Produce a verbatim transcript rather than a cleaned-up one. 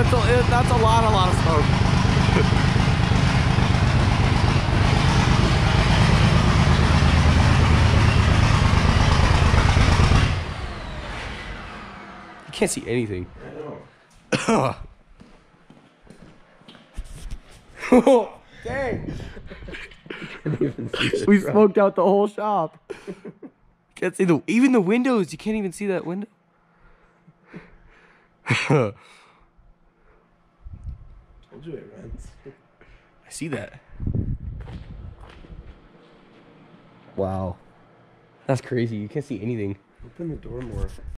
That's a, that's a lot, a lot of smoke. You can't see anything. I know. Oh, dang. We smoked out the whole shop. Can't see the even the windows. You can't even see that window. Told you it runs. I see that. Wow. That's crazy. You can't see anything. Open the door more.